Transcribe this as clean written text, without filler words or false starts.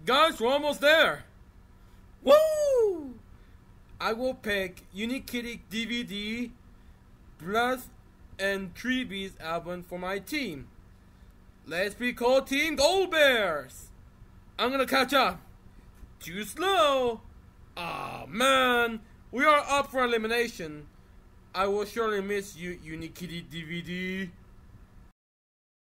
Guys, we're almost there. Woo! I will pick Unique Kitty DVD, Breath, and Treebees album for my team. Let's be called Team Goldbears. I'm gonna catch up. Too slow. Ah, man. We are up for elimination. I will surely miss you, Unique Kitty DVD.